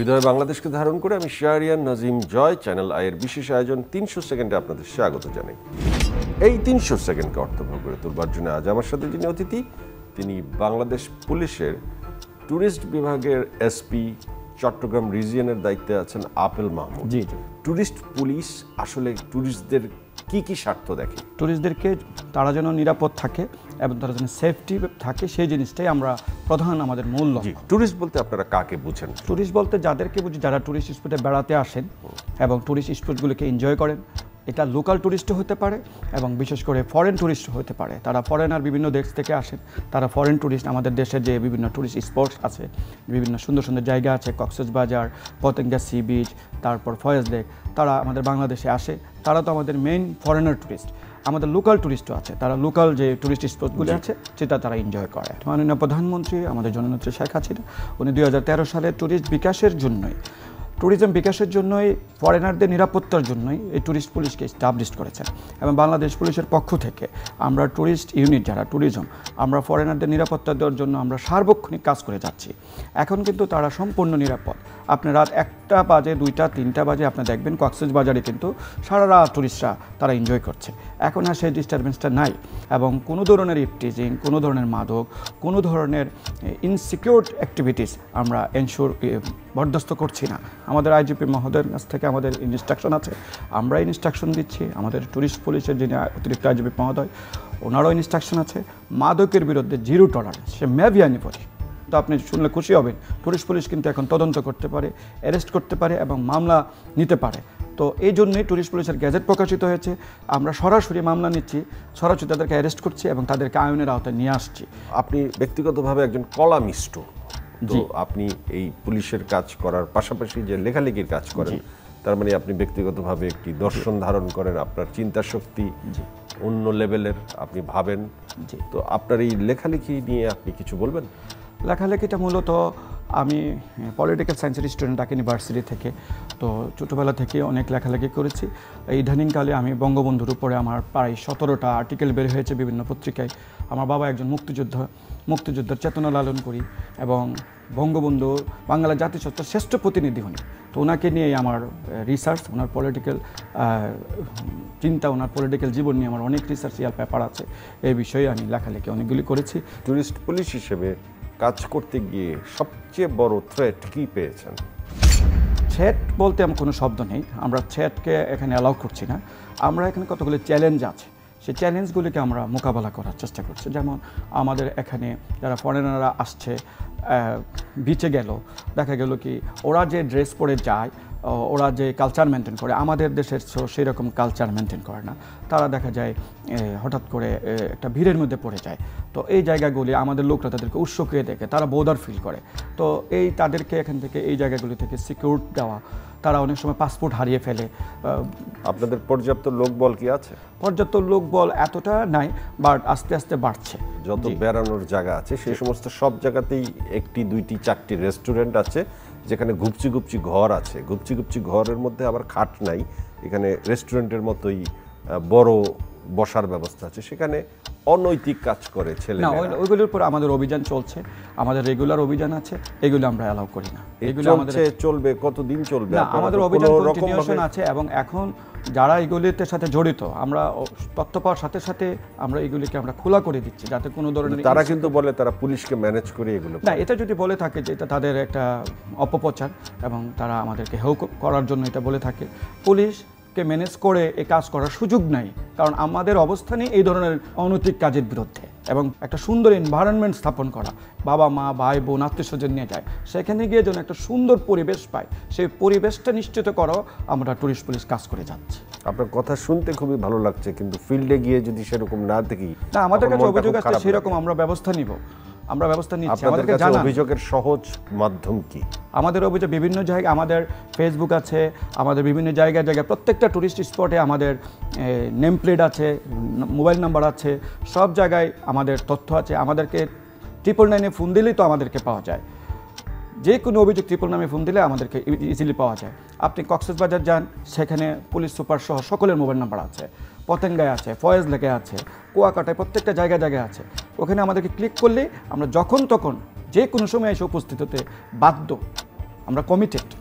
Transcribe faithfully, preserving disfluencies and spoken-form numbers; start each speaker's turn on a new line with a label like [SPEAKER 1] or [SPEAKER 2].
[SPEAKER 1] হৃদয় বাংলাদেশকে ধারণ করে আমি শাহরিয়ার নাজিম জয় চ্যানেল আইয়ের বিশেষ আয়োজন তিনশো সেকেন্ডে আপনাদের স্বাগত জানাই। এই তিনশো সেকেন্ডকে অর্থবহ করে তোলবার জন্য আজ আমার সাথে যিনি অতিথি, তিনি বাংলাদেশ পুলিশের ট্যুরিস্ট বিভাগের এসপি, চট্টগ্রাম রিজিয়নের দায়িত্বে আছেন আপেল মাহমুদ।
[SPEAKER 2] জি জি
[SPEAKER 1] ট্যুরিস্ট পুলিশ আসলে ট্যুরিস্টদের কি কি স্বার্থ দেখে?
[SPEAKER 2] ট্যুরিস্টদেরকে তারা যেন নিরাপদ থাকে এবং তারা যেন সেফটি থাকে, সেই জিনিসটাই আমরা প্রধান আমাদের মূল লক্ষ্য।
[SPEAKER 1] ট্যুরিস্ট বলতে আপনারা কাকে বুঝেন?
[SPEAKER 2] ট্যুরিস্ট বলতে যাদেরকে বুঝি যারা ট্যুরিস্ট স্পটে বেড়াতে আসেন এবং ট্যুরিস্ট স্পটগুলোকে এনজয় করেন। এটা লোকাল ট্যুরিস্টও হতে পারে এবং বিশেষ করে ফরেন ট্যুরিস্টও হতে পারে। তারা ফরেনার বিভিন্ন দেশ থেকে আসেন, তারা ফরেন ট্যুরিস্ট। আমাদের দেশের যে বিভিন্ন ট্যুরিস্ট স্পটস আছে, বিভিন্ন সুন্দর সুন্দর জায়গা আছে, কক্সবাজার, পতেঙ্গা সি বিচ, তারপর ফয়েজ লেক, তারা আমাদের বাংলাদেশে আসে। তারা তো আমাদের মেইন ফরেনার ট্যুরিস্ট। আমাদের লোকাল ট্যুরিস্টও আছে, তারা লোকাল যে ট্যুরিস্ট স্পটগুলি আছে সেটা তারা এনজয় করে। মাননীয় প্রধানমন্ত্রী আমাদের জননেত্রী শেখ হাসিনা উনি দুই হাজার তেরো সালে ট্যুরিস্ট বিকাশের জন্যই ট্যুরিজম বিকাশের জন্যই ফরেনারদের নিরাপত্তার জন্যই এই ট্যুরিস্ট পুলিশকে এস্টাবলিশ করেছেন। এবং বাংলাদেশ পুলিশের পক্ষ থেকে আমরা ট্যুরিস্ট ইউনিট যারা ট্যুরিজম, আমরা ফরেনারদের নিরাপত্তা দেওয়ার জন্য আমরা সার্বক্ষণিক কাজ করে যাচ্ছি। এখন কিন্তু তারা সম্পূর্ণ নিরাপদ। আপনি রাত একটা বাজে, দুইটা, তিনটা বাজে আপনি দেখবেন কক্সবাজারে কিন্তু সারা রাত ট্যুরিস্টরা তারা এনজয় করছে। এখন আর সেই ডিস্টারবেন্সটা নাই এবং কোনো ধরনের ইপটিজিং, কোনো ধরনের মাদক, কোনো ধরনের ইনসিকিউর অ্যাক্টিভিটিস আমরা এনশোর বরদাস্ত করছি না। আমাদের আইজিপি মহোদয়ের কাছ থেকে আমাদের ইনস্ট্রাকশন আছে, আমরা ইনস্ট্রাকশন দিচ্ছি। আমাদের ট্যুরিস্ট পুলিশের যিনি অতিরিক্ত আইজিপি মহোদয়, ওনারও ইনস্ট্রাকশন আছে। মাদকের বিরুদ্ধে জিরো টলারেন্স, সে মেভিয়ানি পড়ি। তো আপনি শুনলে খুশি হবেন, ট্যুরিস্ট পুলিশ কিন্তু এখন তদন্ত করতে পারে, অ্যারেস্ট করতে পারে এবং মামলা নিতে পারে। তো এই জন্যই ট্যুরিস্ট পুলিশের গ্যাজেট প্রকাশিত হয়েছে। আমরা সরাসরি মামলা নিচ্ছি, সরাসরি তাদেরকে অ্যারেস্ট করছি এবং তাদেরকে আইনের আওতায় নিয়ে আসছি।
[SPEAKER 1] আপনি ব্যক্তিগতভাবে একজন কলামিস্ট, তো আপনি এই পুলিশের কাজ করার পাশাপাশি যে লেখালেখির কাজ করেন, তার মানে আপনি ব্যক্তিগতভাবে একটি দর্শন ধারণ করেন, আপনার চিন্তা শক্তি অন্য লেভেলের, আপনি ভাবেন। তো আপনার এই লেখালেখি নিয়ে আপনি কিছু বলবেন?
[SPEAKER 2] লেখালেখিটা মূলত আমি পলিটিক্যাল সায়েন্সের স্টুডেন্ট ঢাকা ইউনিভার্সিটি থেকে, তো ছোটোবেলা থেকে অনেক লেখালেখি করেছি। এই ইদানিংকালে আমি বঙ্গবন্ধুর উপরে আমার প্রায় সতেরোটা আর্টিকেল বের হয়েছে বিভিন্ন পত্রিকায়। আমার বাবা একজন মুক্তিযোদ্ধা, মুক্তিযুদ্ধের চেতনা লালন করি এবং বঙ্গবন্ধু বাংলা জাতিসত্তার শ্রেষ্ঠ প্রতিনিধি উনি। তো ওনাকে নিয়েই আমার রিসার্চ, ওনার পলিটিক্যাল চিন্তা, ওনার পলিটিক্যাল জীবন নিয়ে আমার অনেক রিসার্চিয়াল পেপার আছে। এই বিষয়ে আমি লেখালেখি অনেকগুলি করেছি।
[SPEAKER 1] ট্যুরিস্ট পুলিশ হিসেবে কাজ করতে গিয়ে সবচেয়ে বড় থ্রেট কি পেয়েছেন?
[SPEAKER 2] থ্রেট বলতে আমার কোনো শব্দ নেই, আমরা থ্রেটকে এখানে অ্যালাউ করছি না। আমরা এখানে কতগুলো চ্যালেঞ্জ আছে, সেই চ্যালেঞ্জগুলিকে আমরা মোকাবেলা করার চেষ্টা করছি। যেমন আমাদের এখানে যারা ফরেনাররা আসছে, বিচে গেল, দেখা গেল কি ওরা যে ড্রেস পরে যায়, ওরা যে কালচার মেনটেন করে, আমাদের দেশের সেই রকম কালচার মেনটেন করে না। তারা দেখা যায় হঠাৎ করে একটা ভিড়ের মধ্যে পড়ে যায়। তো এই জায়গাগুলি আমাদের লোকরা তাদেরকে উৎসুকিয়ে দেখে, তারা বোদার ফিল করে। তো এই তাদেরকে এখান থেকে এই জায়গাগুলি থেকে সিকিউর দেওয়া। তারা অনেক সময় পাসপোর্ট হারিয়ে ফেলে।
[SPEAKER 1] আপনাদের পর্যাপ্ত লোকবল কি আছে?
[SPEAKER 2] পর্যাপ্ত লোকবল এতটা নাই, বাট আস্তে আস্তে বাড়ছে।
[SPEAKER 1] যত বেড়ানোর জায়গা আছে সেই সমস্ত সব জায়গাতেই একটি, দুইটি, চারটি রেস্টুরেন্ট আছে যেখানে গুপচি গুপচি ঘর আছে। গুপচি গুপচি ঘরের মধ্যে আবার খাট নাই, এখানে রেস্টুরেন্টের মতোই বড় বসার ব্যবস্থা আছে। সেখানে অনৈতিক কাজ করে ছেলে না,
[SPEAKER 2] ওইগুলোর উপর আমাদের অভিযান চলছে, আমাদের রেগুলার অভিযান আছে, এগুলো আমরা অ্যালাউ করি না।
[SPEAKER 1] এগুলো আমাদের চলবে, কতদিন চলবে?
[SPEAKER 2] না, আমাদের অভিযান কন্টিনিউশন আছে এবং এখন যারা এগুলিতে সাথে জড়িত, আমরা তথ্য পাওয়ার সাথে সাথে আমরা এগুলিকে আমরা খোলা করে দিচ্ছি, যাতে কোনো ধরনের।
[SPEAKER 1] তারা কিন্তু বলে তারা পুলিশকে ম্যানেজ করে এগুলো।
[SPEAKER 2] না, এটা যদি বলে থাকে যে এটা তাদের একটা অপপ্রচার এবং তারা আমাদেরকে হেউ করার জন্য এটা বলে থাকে। পুলিশকে ম্যানেজ করে এই কাজ করার সুযোগ নাই, কারণ আমাদের অবস্থানই এই ধরনের অনৈতিক কাজের বিরুদ্ধে। এবং একটা সুন্দর এনভায়রনমেন্ট স্থাপন করা, বাবা মা ভাই বোন আত্মীয় স্বজন নিয়ে যায়, সেখানে গিয়ে যেন একটা সুন্দর পরিবেশ পায়, সেই পরিবেশটা নিশ্চিত করাও আমরা ট্যুরিস্ট পুলিশ কাজ করে যাচ্ছি।
[SPEAKER 1] আপনার কথা শুনতে খুবই ভালো লাগছে, কিন্তু ফিল্ডে গিয়ে যদি সেরকম না দেখি,
[SPEAKER 2] না, আমাদের কাছে অভিযোগ আছে, সেরকম আমরা ব্যবস্থা নিব, আমরা ব্যবস্থা নিচ্ছি।
[SPEAKER 1] আমাদেরকে জানান অভিযোগের সহজ মাধ্যম কি?
[SPEAKER 2] আমাদের অভিযোগ বিভিন্ন জায়গায়, আমাদের ফেসবুক আছে, আমাদের বিভিন্ন জায়গায় জায়গায় প্রত্যেকটা টুরিস্ট স্পটে আমাদের নেম প্লেট আছে, মোবাইল নাম্বার আছে, সব জায়গায় আমাদের তথ্য আছে। আমাদেরকে ট্রিপল নাইনে ফোন দিলেই তো আমাদেরকে পাওয়া যায়। যে কোনো অভিযোগ ট্রিপল নামে ফোন দিলে আমাদেরকে ইজিলি পাওয়া যায়। আপনি কক্সবাজার যান, সেখানে পুলিশ সুপার সহ সকলের মোবাইল নাম্বার আছে। পতেঙ্গায় আছে, ফয়েজ লেকে আছে, কুয়াকাটায়, প্রত্যেকটা জায়গায় জায়গায় আছে। ওখানে আমাদেরকে ক্লিক করলে আমরা যখন তখন যে কোনো সময় এসে উপস্থিত হতে বাধ্য। আমরা কমিটেড